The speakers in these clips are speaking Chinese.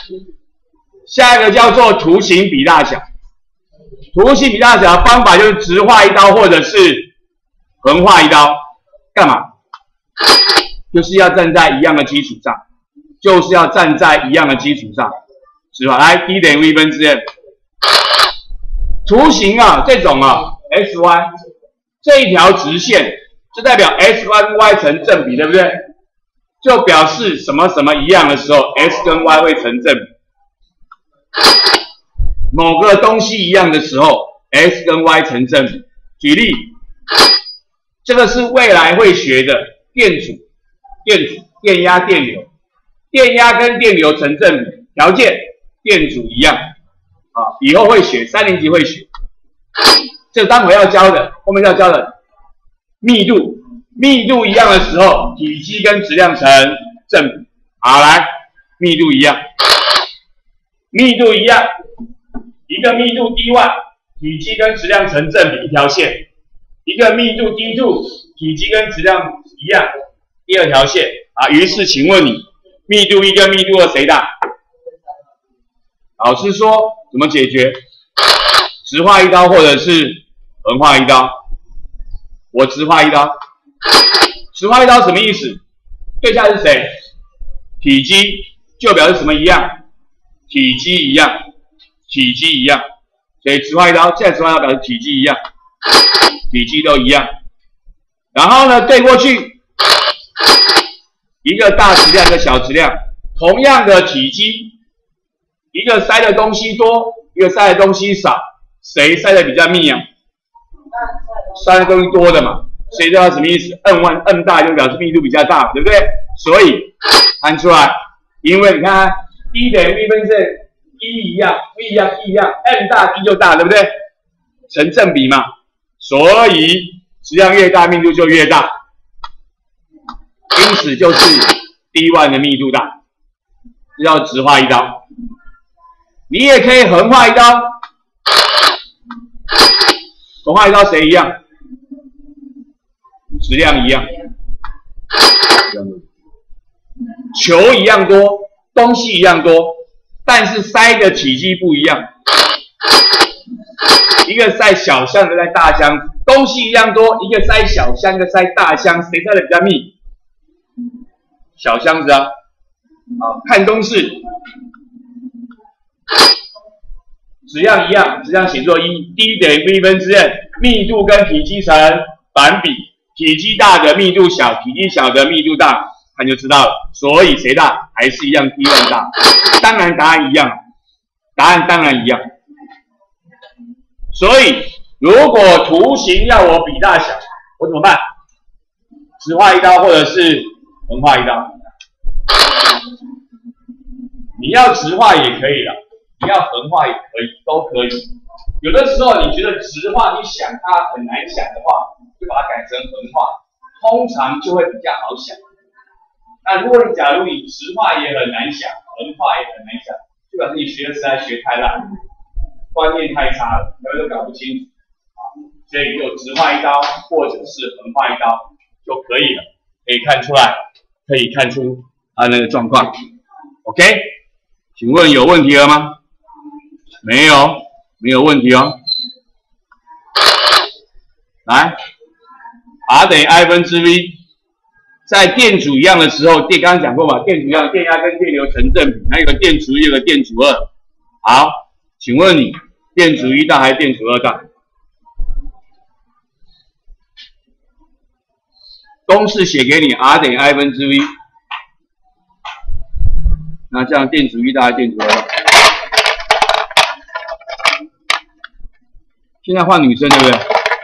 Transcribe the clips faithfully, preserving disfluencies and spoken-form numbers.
下一个叫做图形比大小。图形比大小的方法就是直画一刀或者是横画一刀，干嘛？就是要站在一样的基础上，就是要站在一样的基础上。直画来 ，d 等于 v 分之 m。图形啊，这种啊 ，x y 这一条直线，就代表 x y 跟 y 成正比，对不对？就表示什么什么一样的时候 ，x 跟 y 会成正比。某个东西一样的时候 ，x 跟 y 成正比。举例，这个是未来会学的电阻、电阻、电压、电流，电压跟电流成正比，条件电阻一样啊，以后会学，三年级会学。这待会要教的，后面要教的密度，密度一样的时候，体积跟质量成正比。好，来，密度一样，密度一样。一个密度 D 一， 体积跟质量成正比，一条线；一个密度 D 二， 体积跟质量一样，第二条线啊。于是，请问你，密度一跟密度二谁大？老师说怎么解决？直画一刀或者是横画一刀？我直画一刀。直画一刀什么意思？对象是谁？体积就表示什么一样？体积一样。体积一样，所以直画一刀，现在直画一刀表示体积一样，体积都一样。然后呢，对过去，一个大质量，一个小质量，同样的体积，一个塞的东西多，一个塞的东西少，谁塞的比较密啊？塞的东西多的嘛，所以这叫什么意思 ？n 1 n 大就表示密度比较大，对不对？所以看出来，因为你看 ，d 等于 v 分之 E 一样 ，v 一样 ，e 一样 ，n 大 d 就大，对不对？成正比嘛，所以质量越大，密度就越大，因此就是 D 一 的密度大，这叫直画一刀。你也可以横画一刀，横画一刀谁一样？质量一样，球一样多，东西一样多。但是塞的体积不一样，一个塞小箱，一个塞大箱，东西一样多，一个塞小箱，一个塞大箱，谁塞的比较密？小箱子啊，啊，看公式，质量一样，质量写作一 ，d 等于 v 分之 m， 密度跟体积成反比，体积大的密度小，体积小的密度大。看就知道了，所以谁大？还是一样 D 一 大。当然答案一样，答案当然一样。所以如果图形要我比大小，我怎么办？直画一刀或者是横画一刀？你要直画也可以了，你要横画也可以，都可以。有的时候你觉得直画你想它很难想的话，就把它改成横画，通常就会比较好想。那如果你假如你直画也很难想，横画也很难想，就表示你学的实在学太烂，观念太差了，根本都搞不清楚啊。所以就直画一刀或者是横画一刀就可以了，可以看出来，可以看出它那个状况。OK， 请问有问题了吗？没有，没有问题哦。来 ，R 等于 I 分之 V。在电阻一样的时候，电刚刚讲过嘛，电阻一样，电压跟电流成正比，还有个电阻一，有个电阻二。好，请问你电阻一大还是电阻二大？公式写给你 ，R 等于 I 分之 V。那这样电阻一大还是电阻二大？现在换女生对不对？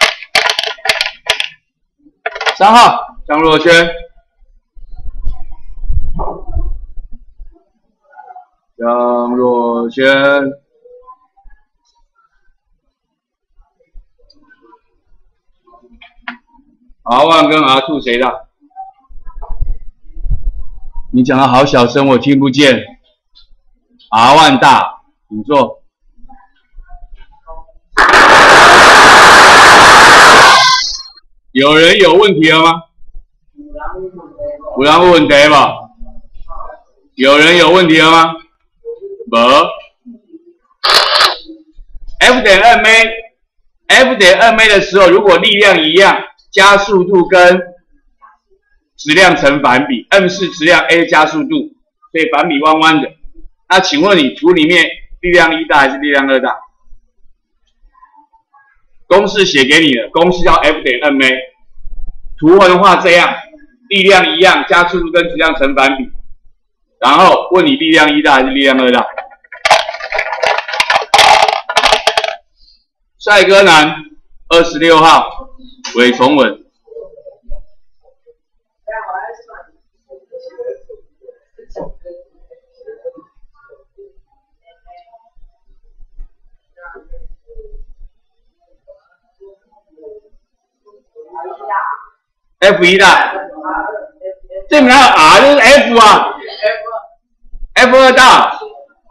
三号张若萱。张若萱 ，R 一 跟 R 二谁大？你讲的好小声，我听不见。R 一 大，请坐。有人有问题了吗？有人问问题吧？有人有问题了吗？ 无 ，F 等于 ma，F 等于 ma 的时候，如果力量一样，加速度跟质量成反比 ，m 是质量 a 加速度，所以反比弯弯的。那请问你图里面力量一大还是力量二大？公式写给你了，公式叫 F 等于 ma， 图文画这样，力量一样，加速度跟质量成反比。然后问你力量一大还是力量二大？帅哥男二十六号韦崇文。F 一大，这里面还有 R 就是 F 啊 ，F 二大。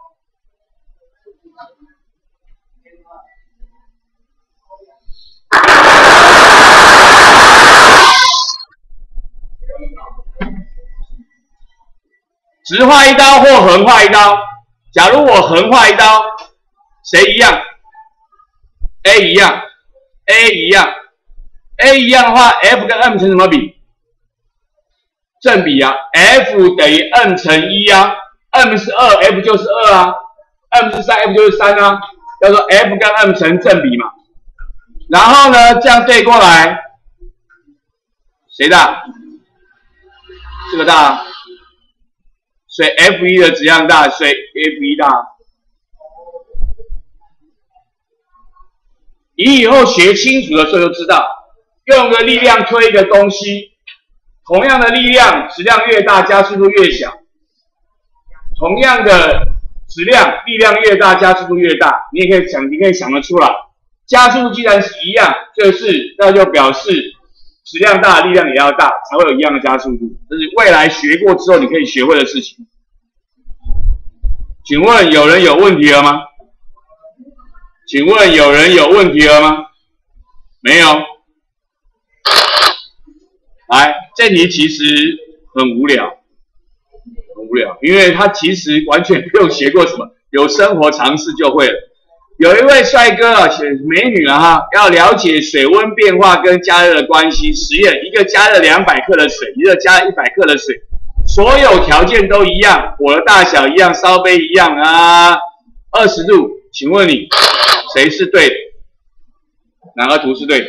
直画一刀或横画一刀，假如我横画一刀，谁一样 ？A 一样 ，A 一样。A 一样的话 ，F 跟 M 成什么比？正比啊 ，F 等于 M 乘一啊 ，M 是二 ，F 就是二啊 ，M 是三 ，F 就是三啊，叫做 F 跟 M 成正比嘛。然后呢，这样对过来，谁大？这个大，所以 F 一的质量大，所以 F 一大。你以后学清楚的时候就知道。用个力量推一个东西，同样的力量，质量越大，加速度越小；同样的质量，力量越大，加速度越大。你也可以想，你可以想得出来，加速度既然是一样，就是那就表示质量大，力量也要大，才会有一样的加速度。这是未来学过之后你可以学会的事情。请问有人有问题了吗？请问有人有问题了吗？没有。来，这题其实很无聊，很无聊，因为它其实完全不用学过什么，有生活常识就会了。有一位帅哥啊，选美女啊哈，要了解水温变化跟加热的关系。实验：一个加热两百克的水，一个加热一百克的水，所有条件都一样，火的大小一样，烧杯一样啊，二十度。请问你谁是对的？哪个图是对的？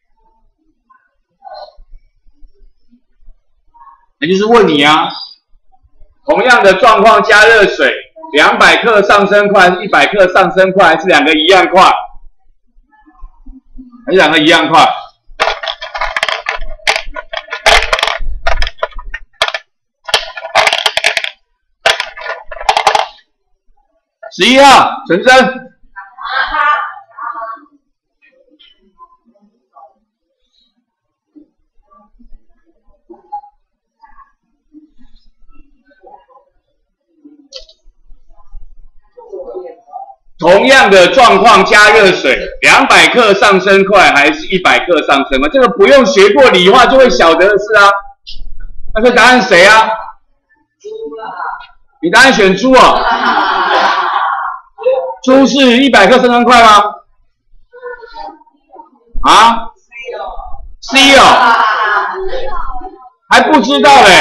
也就是问你啊，同样的状况加热水，两百克上升快还是一百克上升快，还是两个一样快？还是两个一样快？十一号陈真。同样的状况加热水，两百克上升快还是一百克上升快？这个不用学过理化就会晓得的事啊。那这答案谁啊？猪啊！你答案选猪哦。猪是一百克上升快吗？啊 ？C 哦，还不知道嘞。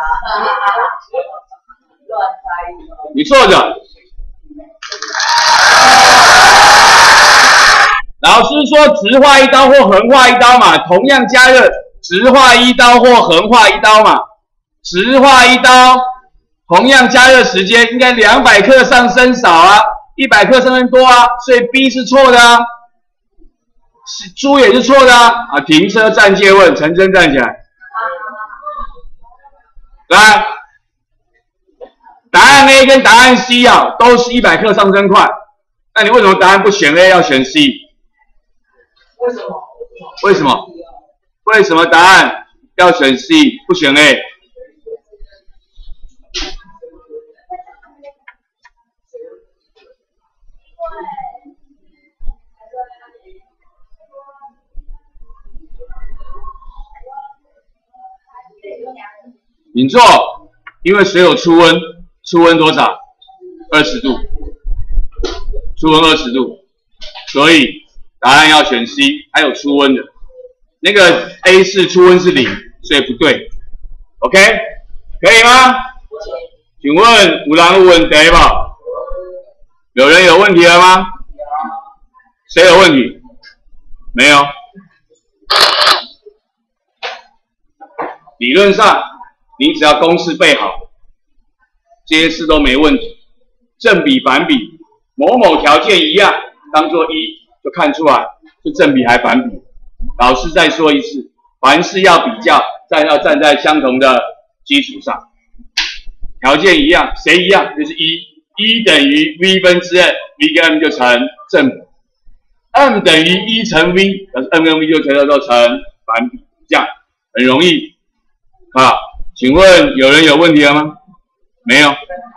你坐着。老师说直画一刀或横画一刀嘛，同样加热，直画一刀或横画一刀嘛。直画一刀，同样加热时间应该两百克上升少啊，一百克上升多啊，所以 B 是错的啊。猪也是错的啊。啊，停车暂借问，陈真站起来。来，答案 A 跟答案 C 啊，都是一百克上升快。那你为什么答案不选 A 要选 C？ 为什么？ 为什么？为什么答案要选 C 不选 A？ 你做，因为水有出温，出温多少？二十度。 出温二十度，所以答案要选 C， 还有出温的。那个 A 是出温是零，所以不对。OK， 可以吗？请问有人有问题吧？有人有问题了吗？谁有问题？没有。理论上，你只要公式背好，这些事都没问题。正比、反比，某某条件一样，当做一就看出来是正比还反比。老师再说一次，凡事要比较，站要站在相同的基础上。条件一样，谁一样？就是一，一等于 v 分之 m，v 跟 m 就成正比 ，m 等于一乘 v， 表示 m 跟 v 就全都都成反比，这样很容易。好，请问有人有问题了吗？没有。